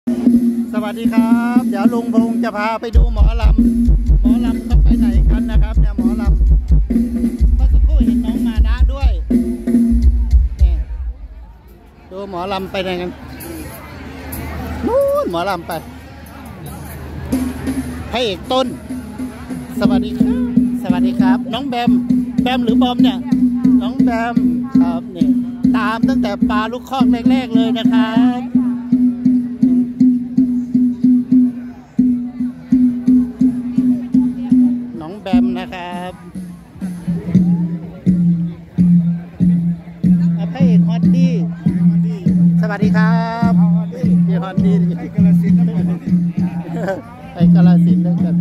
สวัสดีครับเดี๋ยวลุงพงษ์จะพาไปดูหมอลำเขาไปไหนกันนะครับเนี่ยหมอลำเมื่อสักครู่เห็นน้องมานะด้วยนี่ดูหมอลำไปไหนกันนู่นหมอลำไปพระเอกต้นสวัสดีครับสวัสดีครับน้องแบมหรือบอมเนี่ยน้องแบมครับนี่ตามตั้งแต่ปลาลูกคอกแรกๆเลยนะครับน้องแบมนะครับพระเอกฮอตดี้สวัสดีครับพี่ฮอตดี้ไปกาฬสินธุ์ด้วยกัน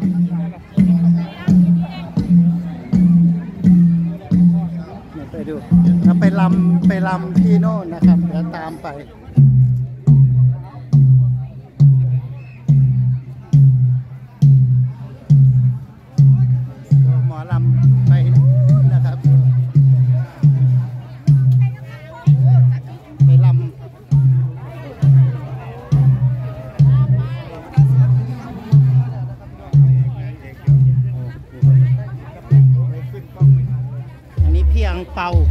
ไปดูเราไปลำที่โน่นนะครับเดี๋ยวตามไปหมอลำไปนะครับไปลำอันนี้พี่อังเปา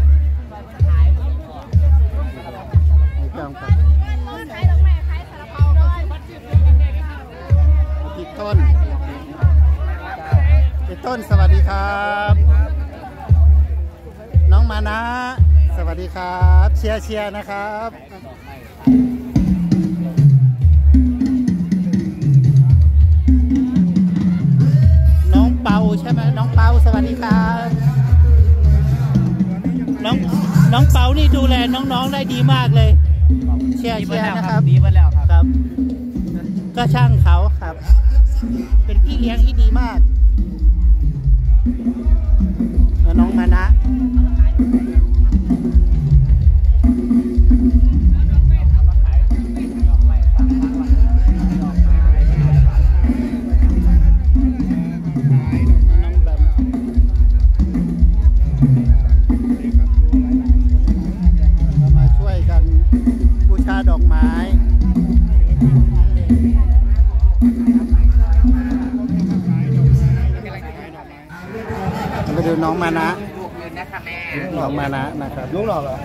พี่ต้นสวัสดีครับน้องมานะสวัสดีครับเชียร์นะครับน้องเปาใช่ไหมน้องเปาสวัสดีครับน้องเปานี่ดูแลน้องๆได้ดีมากเลยเชียร์นะครับดีมาแล้วครับก็ช่างเขาครับเป็นพี่เลี้ยงที่ดีมากน้องมานะมาช่วยกันบูชาดอกไม้ไปดูน้องมานะน้องมานะนะครับลูกหล่อเหรอ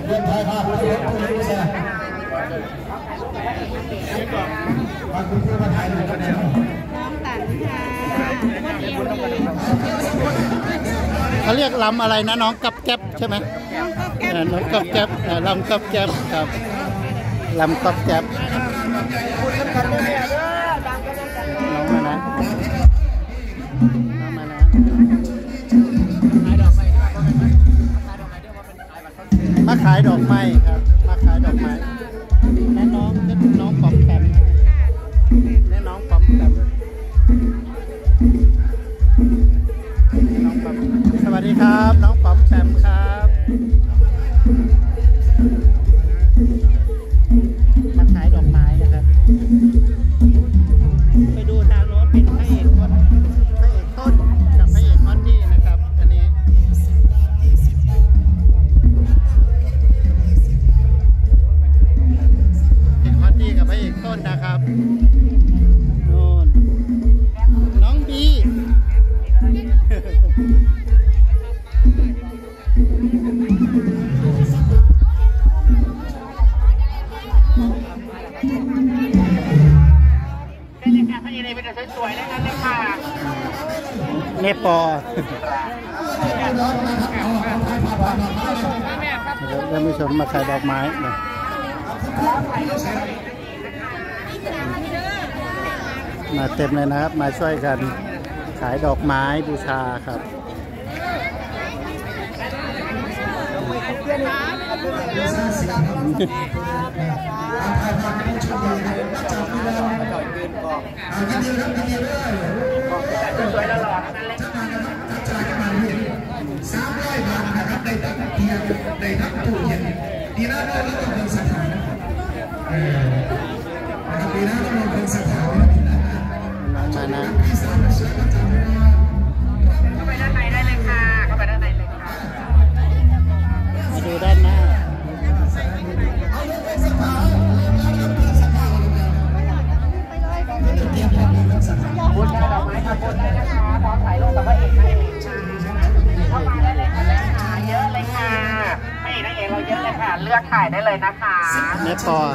เขาเรียกลำอะไรนะน้องกับแก๊บใช่ไหมน้องกับแก๊บลำกับแก๊บครับลำกับแก๊บน้องมานะมาขายดอกไม้ครับมาขายดอกไม้แม่น้องก็เป็นน้องปอมแปมแม่น้องปอมแปมน้องปอมสวัสดีครับน้องปอมแปมครับมาขายดอกไม้นะครับไปดูทางโน้นเป็นพระเอกต้นกับพระเอกมอนดี้นะครับอันนี้กับพระเอกต้นนะครับโน่นน้องบีเนปอท่านผู้ชมมาขายดอกไม้เนี่ยมาเต็มเลยนะครับมาช่วยกันขายดอกไม้บูชาครับสวยตลอดนั่นแหละ300 บาทนะครับได้ทั้งเทียนได้ทั้งตู้เย็นดีนะเราต้องเป็นสถานนะครับดีนะเราเป็นสถานน้องมานะเข้าไปด้านในได้เลยค่ะเข้าไปด้านในเลยค่ะมาดูด้านหน้าลือกถ่ายได้เลยนะคะแม่ปอ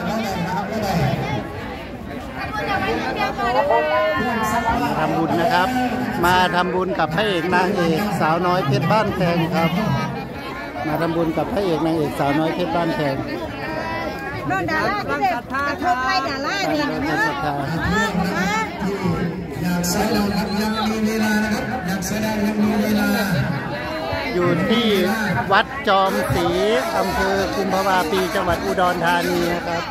ทำบุญนะครับ มาทำบุญกับพระเอกนางเอกสาวน้อยเพชรบ้านแพงครับ มาทำบุญกับพระเอกนางเอกสาวน้อยเพชรบ้านแพงนอนดาราที่เด็กกระทบไล่ดาราเนี่ยนะอยากใส่เราครับยังมีเวลานะครับอยากแสดงยังมีเวลาอยู่ที่วัดจอมศรีอำเภอกุมภาวะปีจังหวัดอุดรธานีนะครับ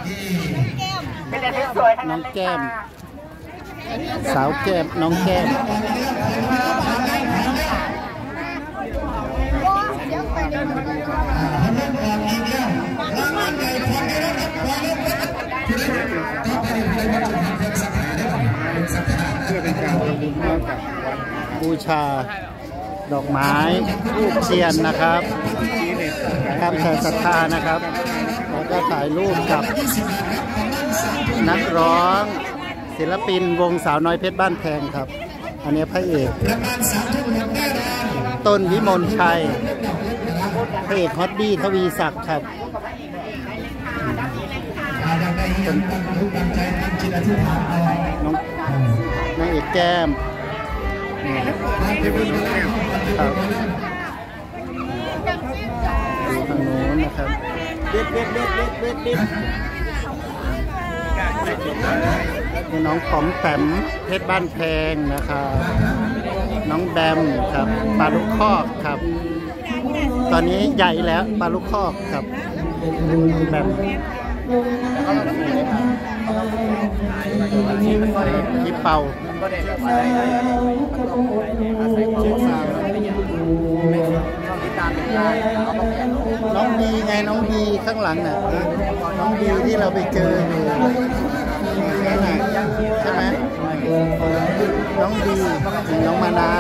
น้องแก้มสาวแก้มน้องแก้มบูชาดอกไม้รูปเทียนนะครับทำแผ่ศรัทธานะครับแล้วก็ถ่ายรูปกับนักร้องศิลปินวงสาวน้อยเพชรบ้านแพงครับอันนี้พระเอกต้นวิมลชัยพระเอกฮอตดี้ทวีศักดิ์ครับน้องนางเอกแก้มครับทางโน้นนะครับนี่น้องป๋อมแปมเพชรบ้านแพงนะครับน้องแบมครับปลาลูกคอกครับตอนนี้ใหญ่แล้วปลาลูกคอกครับแบมพี่เป่าน้องดีไงน้องดีข้างหลังน่ะน้องดีที่เราไปเจออยู่ใช่ไหมน้องดีน้องมานะ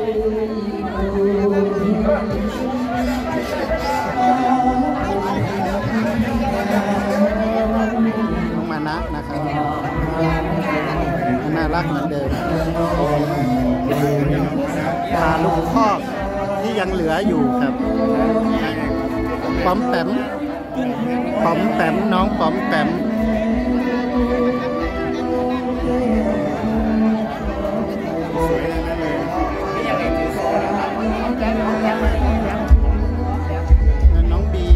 น้องมานะนะครับน่ารักเหมือนเดิมปลาลูกคอกที่ยังเหลืออยู่ครับป๋อมแปมป๋อมแปมน้องป๋อมแปมน้องบี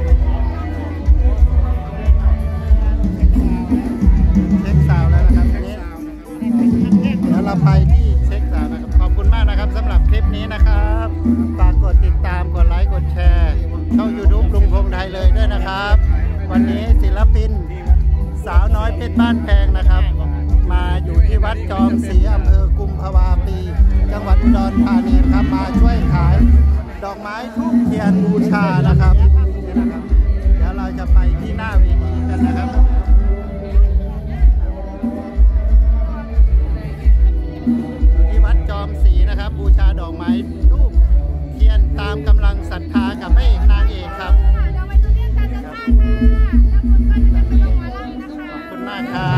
เช็คซาวแล้วนะครับทีนี้แล้วเราไปที่เช็คซาวนะครับขอบคุณมากนะครับสำหรับคลิปนี้นะครับฝากกดติดตามกดไลค์กดแชร์ช่อง YouTube ลุงพงษ์ไทยเลยด้วยนะครับวันนี้ศิลปินสาวน้อยเพชรบ้านแพงนะครับมาอยู่ที่วัดจอมศรีอำเภอกุมภาวะปีจังหวัดอุดรธานีครับมาช่วยขายดอกไม้ธูปเทียนบูชานะครับเดี๋ยวเราจะไปที่หน้าเวทีกันนะครับอยู่ที่วัดจอมศรีนะครับบูชาดอกไม้ธูปเทียนตามกำลังศรัทธากับพระเอกนางเอกครับขอบคุณมากครับ